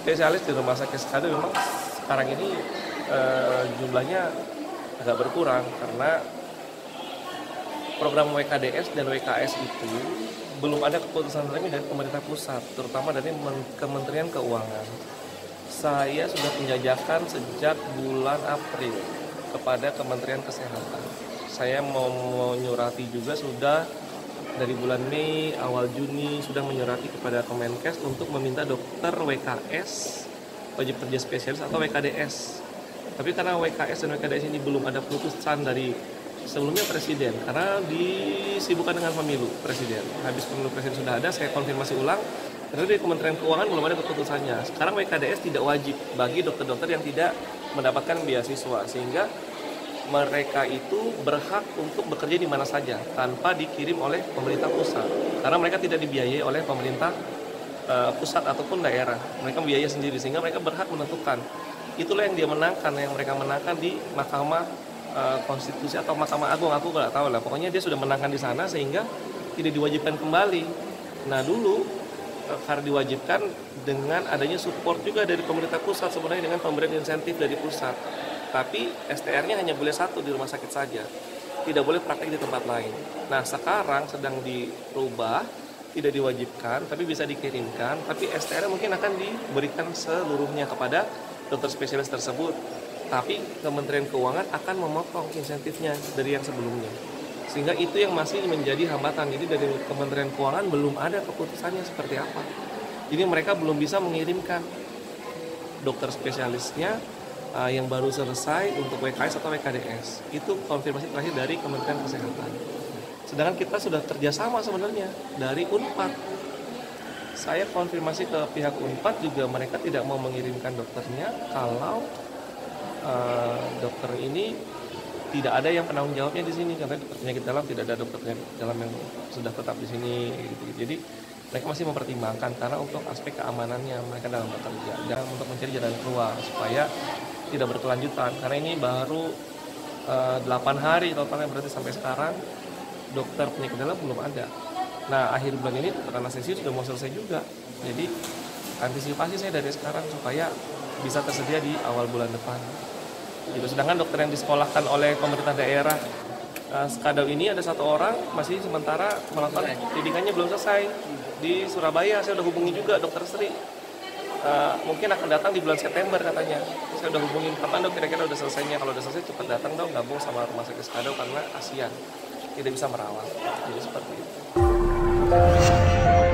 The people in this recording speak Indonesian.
spesialis di Rumah Sakit Skado memang sekarang ini jumlahnya agak berkurang karena program WKDS dan WKS itu belum ada keputusan resmi dari pemerintah pusat, terutama dari Kementerian Keuangan. Saya sudah penjajakan sejak bulan April kepada Kementerian Kesehatan. Saya mau menyurati juga sudah dari bulan Mei, awal Juni sudah menyurati kepada Kemenkes untuk meminta dokter WKS, wajib kerja spesialis atau WKDS. Tapi karena WKS dan WKDS ini belum ada keputusan dari sebelumnya Presiden, karena disibukkan dengan pemilu Presiden. Habis pemilu Presiden sudah ada, saya konfirmasi ulang, karena dari Kementerian Keuangan belum ada keputusannya. Sekarang WKDS tidak wajib bagi dokter-dokter yang tidak mendapatkan beasiswa, sehingga mereka itu berhak untuk bekerja di mana saja tanpa dikirim oleh pemerintah pusat, karena mereka tidak dibiayai oleh pemerintah pusat ataupun daerah, mereka biaya sendiri, sehingga mereka berhak menentukan. Itulah yang dia menangkan, yang mereka menangkan di Mahkamah Konstitusi atau Mahkamah Agung, aku nggak tahu lah, pokoknya dia sudah menangkan di sana sehingga tidak diwajibkan kembali. Nah dulu karena diwajibkan dengan adanya support juga dari pemerintah pusat sebenarnya dengan pemberian insentif dari pusat. Tapi STR-nya hanya boleh satu di rumah sakit saja, tidak boleh praktek di tempat lain. Nah sekarang sedang dirubah, tidak diwajibkan, tapi bisa dikirimkan, tapi STR mungkin akan diberikan seluruhnya kepada dokter spesialis tersebut. Tapi Kementerian Keuangan akan memotong insentifnya dari yang sebelumnya. Sehingga itu yang masih menjadi hambatan. Jadi dari Kementerian Keuangan belum ada keputusannya seperti apa. Jadi mereka belum bisa mengirimkan dokter spesialisnya yang baru selesai untuk WKS atau WKDS. Itu konfirmasi terakhir dari Kementerian Kesehatan. Sedangkan kita sudah kerjasama sebenarnya dari UNPAD. Saya konfirmasi ke pihak UNPAD juga, mereka tidak mau mengirimkan dokternya kalau dokter ini tidak ada yang penanggung jawabnya di sini, karena dokter penyakit dalam tidak ada dokter penyakit dalam yang sudah tetap di sini. Gitu. Jadi mereka masih mempertimbangkan karena untuk aspek keamanannya mereka dalam bekerja dan untuk mencari jalan keluar supaya tidak berkelanjutan, karena ini baru 8 hari totalnya, berarti sampai sekarang dokter penyakit dalam belum ada. Nah akhir bulan ini dokter anestesi sudah mau selesai juga, jadi antisipasi saya dari sekarang supaya bisa tersedia di awal bulan depan. Gitu. Sedangkan dokter yang disekolahkan oleh pemerintah daerah Skado ini ada 1 orang masih sementara melakukan pendidikannya belum selesai di Surabaya. Saya udah hubungi juga dokter Sri. Mungkin akan datang di bulan September katanya. Saya udah hubungin, kapan dok kira-kira udah selesainya? Kalau udah selesai cepat datang dong, gabung sama Rumah Sakit Skado karena kasihan tidak bisa merawat. Jadi seperti itu.